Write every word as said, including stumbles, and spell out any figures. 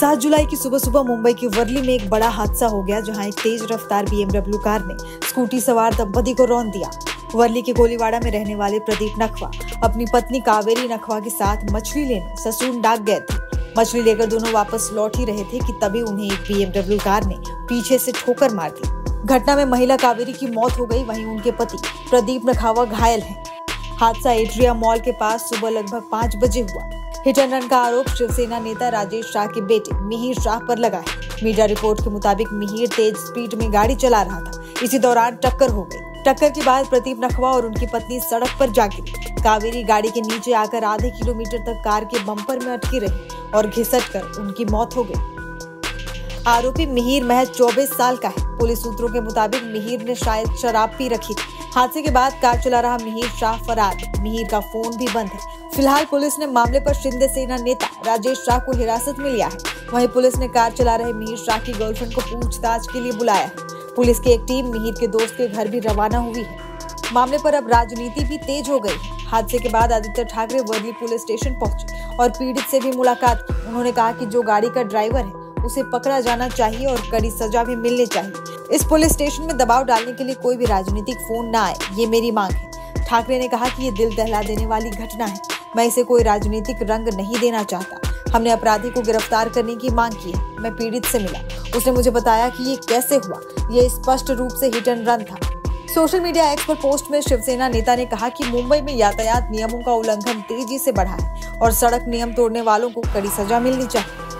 सात जुलाई की सुबह सुबह मुंबई की वर्ली में एक बड़ा हादसा हो गया, जहां एक तेज रफ्तार बीएमडब्ल्यू कार ने स्कूटी सवार दंपति को रौंद दिया। वर्ली के गोलीवाड़ा में रहने वाले प्रदीप नखवा अपनी पत्नी कावेरी नखवा के साथ मछली लेने ससून डाक गए थे। मछली लेकर दोनों वापस लौट ही रहे थे कि तभी उन्हें एक बीएमडब्ल्यू कार ने पीछे से ठोकर मार दी। घटना में महिला कावेरी की मौत हो गई, वहीं उनके पति प्रदीप नखवा घायल हैं। हादसा एट्रिया मॉल के पास सुबह लगभग पाँच बजे हुआ। हिट एंड रन का आरोप शिवसेना नेता राजेश शाह के बेटे मिहिर शाह पर लगा है। मीडिया रिपोर्ट के मुताबिक मिहिर तेज स्पीड में गाड़ी चला रहा था। इसी दौरान टक्कर हो गई। टक्कर के बाद प्रदीप नखवा और उनकी पत्नी सड़क पर जा गिरी। कावेरी गाड़ी के नीचे आकर आधे किलोमीटर तक कार के बम्पर में अटकी रही और घिसटकर उनकी मौत हो गई। आरोपी मिहिर महज चौबीस साल का है। पुलिस सूत्रों के मुताबिक मिहिर ने शायद शराब पी रखी थी। हादसे के बाद कार चला रहा मिहिर शाह फरार है। मिहिर का फोन भी बंद है। फिलहाल पुलिस ने मामले पर शिंदे सेना नेता राजेश शाह को हिरासत में लिया है। वहीं पुलिस ने कार चला रहे मिहिर शाह की गर्लफ्रेंड को पूछताछ के लिए बुलाया है। पुलिस की एक टीम मिहिर के दोस्त के घर भी रवाना हुई है। मामले पर अब राजनीति भी तेज हो गई है। हादसे के बाद आदित्य ठाकरे वर्ली पुलिस स्टेशन पहुंचे और पीड़ित से भी मुलाकात की। उन्होंने कहा कि जो गाड़ी का ड्राइवर है उसे पकड़ा जाना चाहिए और कड़ी सजा भी मिलनी चाहिए। इस पुलिस स्टेशन में दबाव डालने के लिए कोई भी राजनीतिक फोन न आए, ये मेरी मांग है। ठाकरे ने कहा कि ये दिल दहला देने वाली घटना है। मैं इसे कोई राजनीतिक रंग नहीं देना चाहता। हमने अपराधी को गिरफ्तार करने की मांग की है। मैं पीड़ित से मिला, उसने मुझे बताया कि ये कैसे हुआ। ये स्पष्ट रूप से हिट एंड रन था। सोशल मीडिया एक्स पर पोस्ट में शिवसेना नेता ने कहा कि मुंबई में यातायात नियमों का उल्लंघन तेजी से बढ़ा है और सड़क नियम तोड़ने वालों को कड़ी सजा मिलनी चाहिए।